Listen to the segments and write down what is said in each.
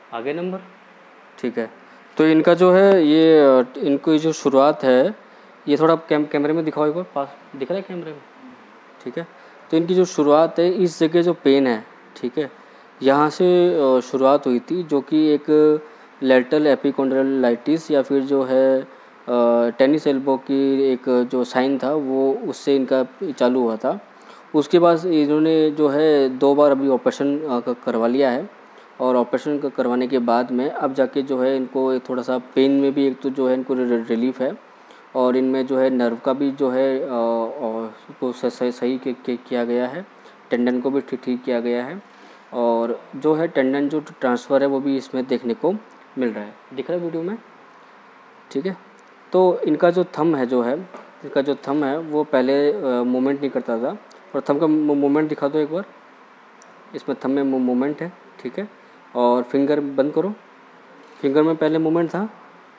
आगे नंबर, ठीक है। तो इनका जो है ये इनकी जो शुरुआत है, ये थोड़ा कैमरे में दिखाओ एक बार, पास दिख रहा है कैमरे में, ठीक है। तो इनकी जो शुरुआत है, इस जगह जो पेन है, ठीक है, यहाँ से शुरुआत हुई थी, जो कि एक लेटरल एपिकॉन्ड्राइटिस या फिर जो है टेनिस एल्बो की एक जो साइन था वो उससे इनका चालू हुआ था। उसके बाद इन्होंने जो है 2 बार अभी ऑपरेशन करवा लिया है, और ऑपरेशन करवाने के बाद में अब जाके जो है इनको थोड़ा सा पेन में भी एक तो जो है इनको रिलीफ है, और इनमें जो है नर्व का भी जो है उसको सही किया गया है, टेंडन को भी ठीक किया गया है, और जो है टेंडन जो ट्रांसफ़र है वो भी इसमें देखने को मिल रहा है, दिख रहा है वीडियो में, ठीक है। तो इनका जो थंब है वो पहले मूवमेंट नहीं करता था, और थंब का मूवमेंट दिखा दो एक बार, इसमें थंब में मूवमेंट है, ठीक है। और फिंगर बंद करो, फिंगर में पहले मूवमेंट था,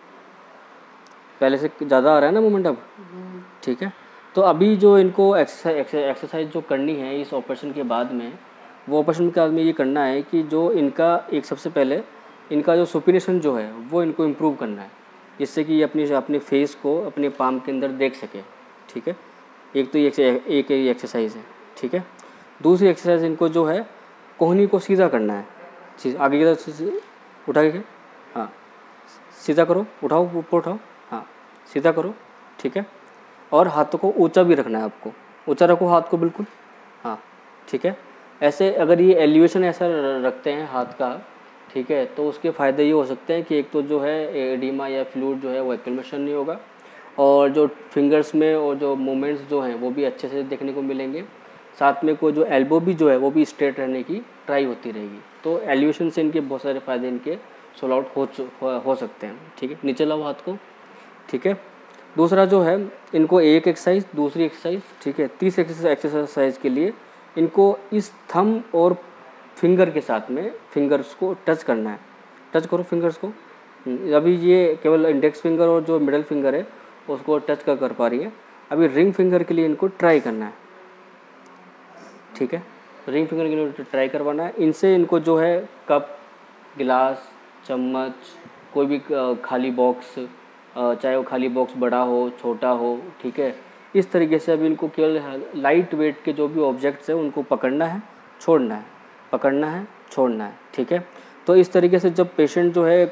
पहले से ज़्यादा आ रहा है ना मूवमेंट अब, ठीक है। तो अभी जो इनको एक्सरसाइज जो करनी है इस ऑपरेशन के बाद में, वो ऑपरेशन के बाद में ये करना है कि जो इनका एक सबसे पहले इनका जो सुपिनेशन जो है वो इनको इम्प्रूव करना है, जिससे कि अपने फेस को अपने पाम के अंदर देख सके, ठीक है। एक तो ये एक एक्सरसाइज है, ठीक है। दूसरी एक्सरसाइज इनको जो है कोहनी को सीधा करना है, आगे की तरफ उठा के, हाँ सीधा करो, उठाओ ऊपर उठाओ, हाँ सीधा करो, ठीक है। और हाथों को ऊंचा भी रखना है, आपको ऊंचा रखो हाथ को बिल्कुल, हाँ ठीक है। ऐसे अगर ये एलिवेशन ऐसा रखते हैं हाथ का, ठीक है, तो उसके फ़ायदे ये हो सकते हैं कि एक तो जो है एडिमा या फ्लूइड जो है वो एक्यूमुलेशन नहीं होगा, और जो फिंगर्स में और जो मूवमेंट्स जो हैं वो भी अच्छे से देखने को मिलेंगे, साथ में को जो एल्बो भी जो है वो भी स्ट्रेट रहने की ट्राई होती रहेगी। तो एलिवेशन से इनके बहुत सारे फ़ायदे इनके सोल्व आउट हो सकते हैं, ठीक है। नीचे लाओ हाथ को, ठीक है। दूसरा जो है इनको एक एक्सरसाइज, दूसरी एक्सरसाइज, ठीक है। तीसरी एक्सरसाइज के लिए इनको इस थंब और फिंगर के साथ में फिंगर्स को टच करना है, टच करो फिंगर्स को। अभी ये केवल इंडेक्स फिंगर और जो मिडल फिंगर है उसको टच कर पा रही है, अभी रिंग फिंगर के लिए इनको ट्राई करना है, ठीक है। रिंग फिंगर के लिए ट्राई करवाना है। इनसे इनको जो है कप, गिलास, चम्मच, कोई भी खाली बॉक्स, चाहे वो खाली बॉक्स बड़ा हो छोटा हो, ठीक है, इस तरीके से अभी इनको केवल लाइट वेट के जो भी ऑब्जेक्ट्स हैं उनको पकड़ना है, छोड़ना है, पकड़ना है, छोड़ना है, ठीक है। तो इस तरीके से जब पेशेंट जो है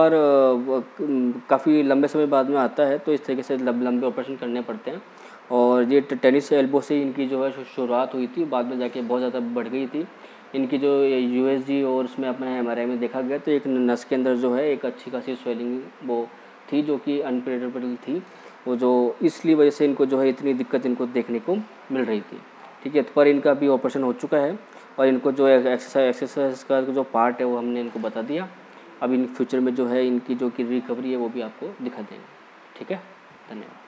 काफ़ी लंबे समय बाद में आता है तो इस तरीके से लंबे ऑपरेशन करने पड़ते हैं। और ये टेनिस एल्बो से इनकी जो है शुरुआत हुई थी, बाद में जाके बहुत ज़्यादा बढ़ गई थी। इनकी जो यूएसजी और उसमें अपने एमआरआई में देखा गया तो एक नस के अंदर जो है एक अच्छी खासी स्वेलिंग वो थी जो कि अनप्रेडिक्टेबल थी, वो जो इसलिए वजह से इनको जो है इतनी दिक्कत इनको देखने को मिल रही थी, ठीक है। पर इनका भी ऑपरेशन हो चुका है, और इनको जो एक्सरसाइज का जो पार्ट है वो हमने इनको बता दिया। अब इन फ्यूचर में जो है इनकी जो कि रिकवरी है वो भी आपको दिखा देंगे, ठीक है। धन्यवाद।